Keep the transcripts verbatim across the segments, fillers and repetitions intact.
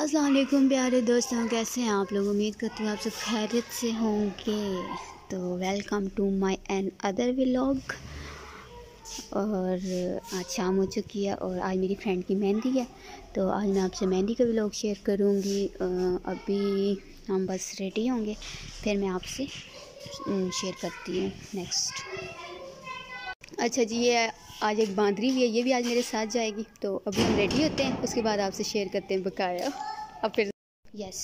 अस्सलाम वालेकुम प्यारे दोस्तों, कैसे हैं आप लोग। उम्मीद करती हूँ आप सब खैरियत से होंगे। तो welcome to my another vlog. और आज शाम हो चुकी है और आज मेरी फ्रेंड की मेहंदी है, तो आज मैं आपसे मेहंदी का व्लॉग शेयर करूँगी। अभी हम बस रेडी होंगे, फिर मैं आपसे शेयर करती हूँ नेक्स्ट। अच्छा जी, ये आज एक बांदरी भी है, ये भी आज मेरे साथ जाएगी। तो अभी हम रेडी होते हैं, उसके बाद आपसे शेयर करते हैं बकाया। अब फिर यस,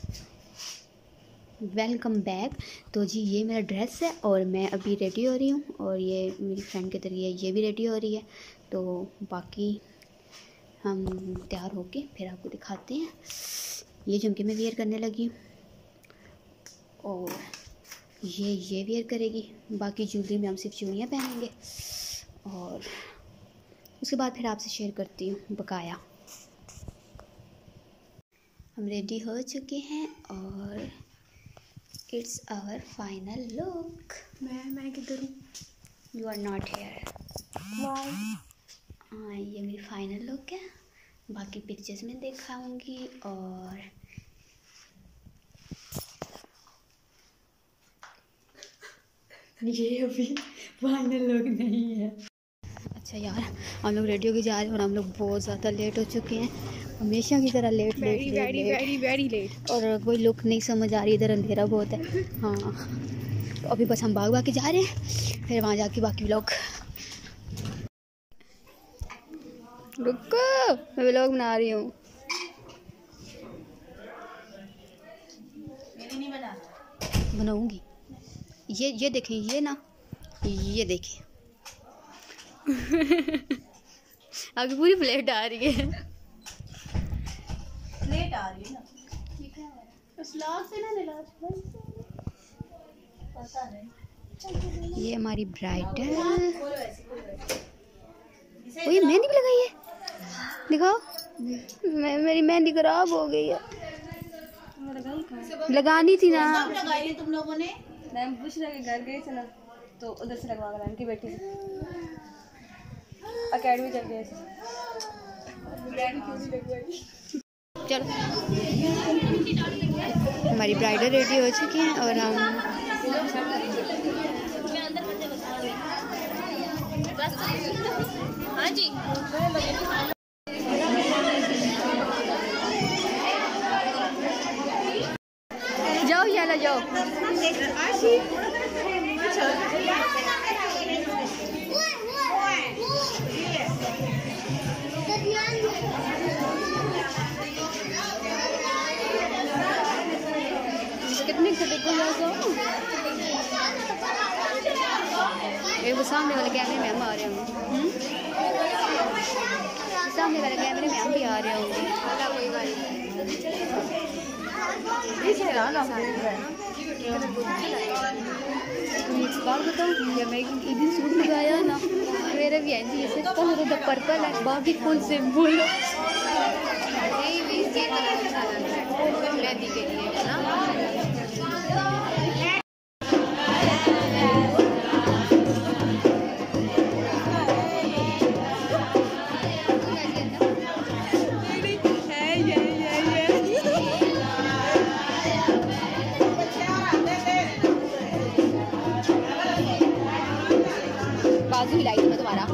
वेलकम बैक। तो जी ये मेरा ड्रेस है और मैं अभी रेडी हो रही हूँ, और ये मेरी फ्रेंड के तरीके ये भी रेडी हो रही है। तो बाकी हम तैयार होके फिर आपको दिखाते हैं। ये झुमके मैं वेयर करने लगी हूँ और ये ये वेयर करेगी। बाकी ज्वेलरी में हम सिर्फ चूड़ियाँ पहनेंगे और उसके बाद फिर आपसे शेयर करती हूँ बकाया। हम रेडी हो चुके हैं और इट्स आवर फाइनल लुक। मैं मैं किधर हूँ? You are not here. हाँ, ये मेरी फाइनल लुक है। बाकी पिक्चर्स में दिखाऊंगी। और ये अभी फाइनल लुक नहीं है। अच्छा यार, हम लोग रेडियो के जा रहे हैं और हम लोग बहुत ज़्यादा लेट हो चुके हैं, हमेशा की तरह late late late very very very late. और कोई लुक नहीं समझ आ रही, इधर अंधेरा बहुत है। हाँ, तो अभी बस हम भाग भाग के जा रहे हैं, फिर वहाँ जाके बाकी व्लॉग। रुको, मैं व्लॉग बना रही हूँ। बनाऊंगी। ये ये देखें, ये ना ये देखें अभी पूरी प्लेट आ रही है। प्लेट आ रही है ना, से ना पता नहीं। ये हमारी ब्राइडल। ओ ये मेहंदी भी लगाई है, दिखाओ। मैं मेरी मेहंदी खराब हो गई है, लगानी थी ना। लगाई है तुम लोगों ने? मैम बुशरा के घर गए थे ना, तो उधर से लगवा कर उनकी बेटी से अकेडमी चल गए थे। चलो, हमारी ब्राइडल रेडी हो चुकी हैं और हम हाँ जी जाओ याला जाओ। कितने ये वो सामने वाले कैमरे में हम आ रहे होंगे, सामने वाले कैमरे में हम भी आ रहे होंगे। कोई बात बात बताऊँ, जब मैं एक दिन सूट लगाया ना, मेरा भी ऐसी जैसे कलर तो पर्पल है, बाकी फुल सिंपल मेहंदी के लिए है ना। बाजू हिलाई थी मैं तुम्हारा।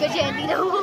बजाती रहूं।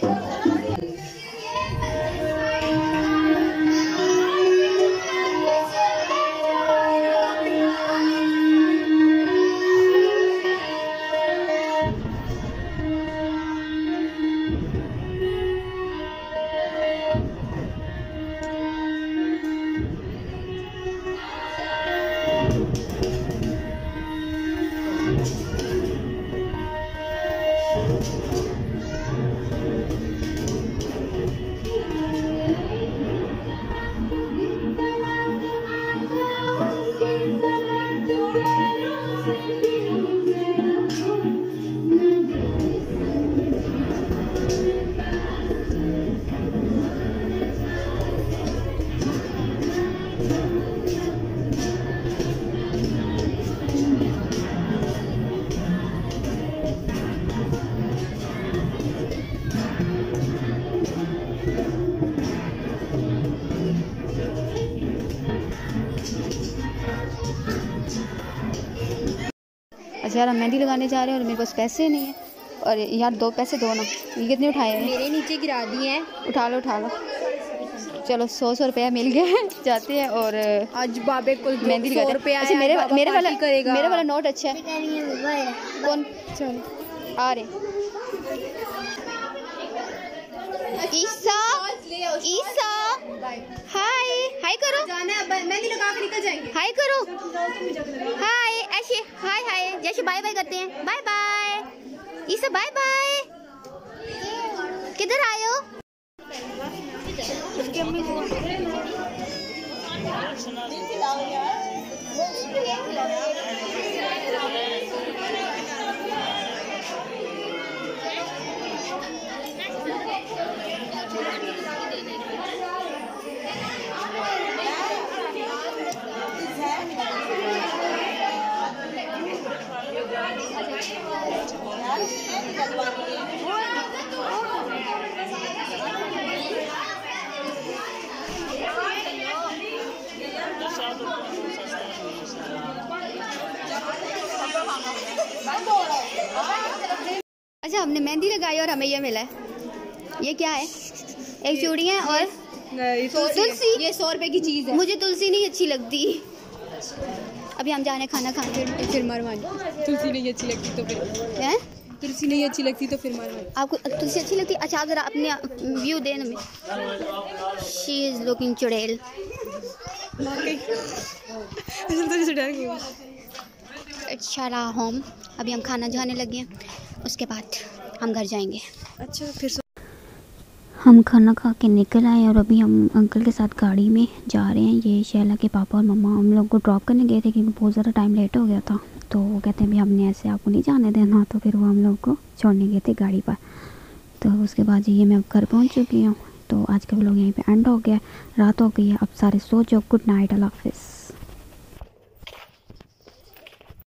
अच्छा यार, हम मेहंदी लगाने जा रहे हैं और मेरे पास पैसे नहीं है। और यार दो पैसे दो ना। ये कितने उठाए हैं? मेरे नीचे गिरा दिए हैं। उठा लो उठा लो। चलो सौ सौ रुपया मिल गया। जाते हैं और आज बाबे को मेहंदी लगाते हैं। अच्छा मेरे मेरे वाला मेरे वाला नोट अच्छा है। कौन? चलो आ रहे। ईसा ईसा हाय हाय करो। जाना है, मेहंदी लगा के निकल जाएंगे। हाय करो। हाय ऐसे हाय हाय जैसे बाय बाय करते हैं। बाय बाय ईसा बाय बाय। किधर आए हो? अच्छा हमने मेहंदी लगाई और हमें ये मिला है। ये क्या है? एक चूड़ी है और तुलसी। ये सौ रुपए की चीज है। मुझे तुलसी नहीं अच्छी लगती। अभी हम जा रहे हैं खाना खाने। फिर मारवानी। तुलसी नहीं अच्छी लगती तो फिर हैं? तुलसी नहीं अच्छी लगती तो फिर मारवानी। आपको तुलसी अच्छी लगती? अच्छा अगर अपने व्यू देने में। शी इज लुकिंग चुड़ैल। अच्छा रहा होम। अभी हम खाना खाने लगे हैं, उसके बाद हम घर जाएंगे। अच्छा फिर हम खाना खा के निकल आए और अभी हम अंकल के साथ गाड़ी में जा रहे हैं। ये शैला के पापा और मम्मा हम लोग को ड्रॉप करने गए थे क्योंकि बहुत ज़्यादा टाइम लेट हो गया था। तो वो कहते हैं भी हमने ऐसे आपको नहीं जाने देना, तो फिर वो हम लोग को छोड़ने गए थे गाड़ी पर। तो उसके बाद ये मैं अब घर पहुँच चुकी हूँ। तो आज का व्लॉग यहीं पे एंड हो गया। रात हो गई है, अब सारे सो जाओ। गुड नाइट, अल्लाह हाफिज़।